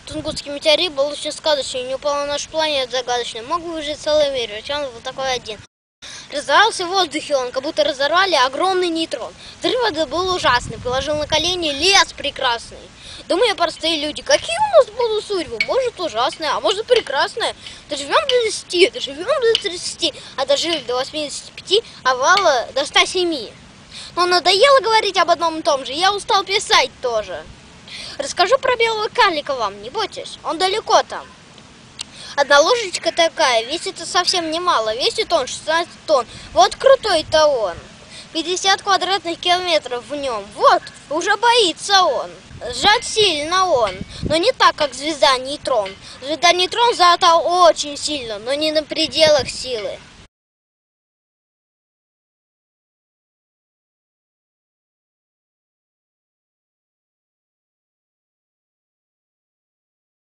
Тунгусский метеорит был очень сказочный, не упал на нашу планету загадочный. Мог бы выжить целый мир, ведь он был такой один. Разорвался в воздухе он, как будто разорвали огромный нейтрон. Взрыв был ужасный, положил на колени лес прекрасный. Думаю, простые люди, какие у нас будут судьбы? Может ужасные, а может прекрасные. Доживем до 10, доживем до 30, а дожили до 85, а вала до 107. Но надоело говорить об одном и том же, я устал писать тоже. Расскажу про белого карлика вам, не бойтесь, он далеко там. Одна ложечка такая, весит совсем немало, весит он 16 тонн. Вот крутой-то он. 50 квадратных километров в нем. Вот, уже боится он. Сжат сильно он, но не так, как звезда нейтрон. Звезда нейтрон сжата очень сильно, но не на пределах силы.